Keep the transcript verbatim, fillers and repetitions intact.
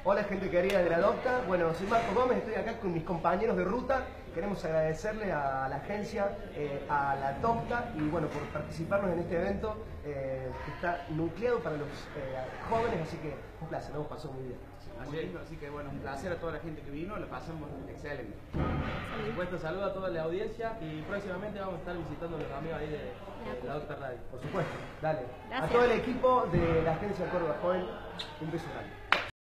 Hola gente querida de la Docta, bueno, soy Marco Gómez, estoy acá con mis compañeros de ruta. Queremos agradecerle a la agencia, eh, a la Docta y bueno, por participarnos en este evento eh, que está nucleado para los eh, jóvenes, así que un placer, nos hemos pasado muy bien. Así, es, así que bueno, un placer a toda la gente que vino, lo pasamos excelente. Por supuesto, saludo a toda la audiencia y próximamente vamos a estar visitando a los amigos ahí de, de la Docta Radio. Por supuesto, dale. Gracias. A todo el equipo de la agencia Córdoba Joven, un beso grande.